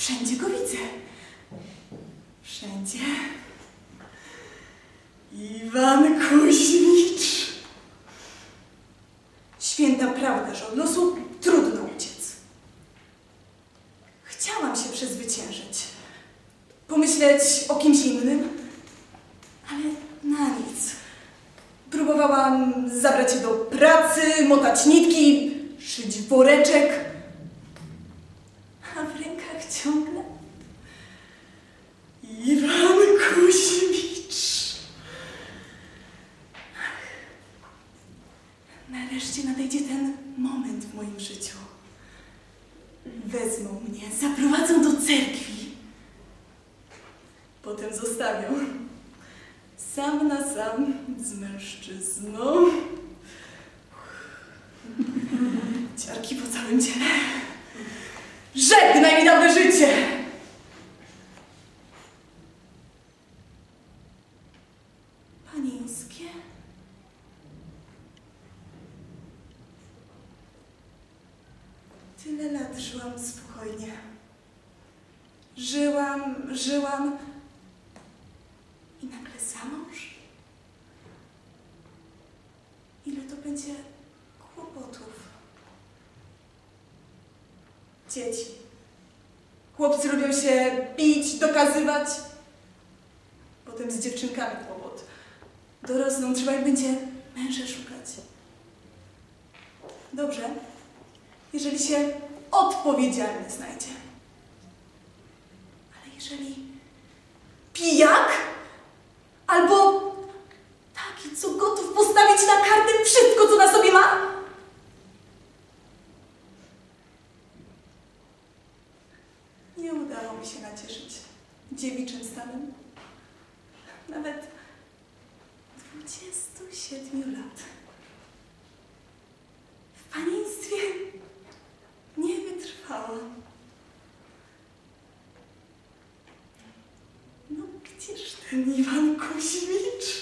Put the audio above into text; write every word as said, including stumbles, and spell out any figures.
Wszędzie go widzę. Wszędzie. Iwan Kuźmicz. Święta prawda, że od losu trudno uciec. Chciałam się przezwyciężyć. Pomyśleć o kimś innym, ale na nic. Próbowałam zabrać się do pracy, motać nitki, szyć woreczek, a w rękach ciągle Iwan Kuźmicz. Nareszcie nadejdzie ten moment w moim życiu. Wezmą mnie, zaprowadzą do cerkwi. Potem zostawią sam na sam z mężczyzną. Ciarki po całym ciele. Żegnaj mi dawne życie! Panieńskie. Tyle lat żyłam spokojnie. Żyłam, żyłam i nagle za mąż? Ile to będzie kłopotów? Dzieci. Chłopcy lubią się bić, dokazywać. Potem z dziewczynkami kłopot. Dorosną, trzeba im będzie męża szukać. Dobrze, jeżeli się odpowiedzialny znajdzie. Ale jeżeli pijak albo taki, co gotów postawić na kartę wszystko, co na sobie ma? Nie udało mi się nacieszyć dziewiczym stanem. Nawet dwudziestu siedmiu lat. W panieństwie nie wytrwałam. No gdzież ten Iwan Kuźmicz?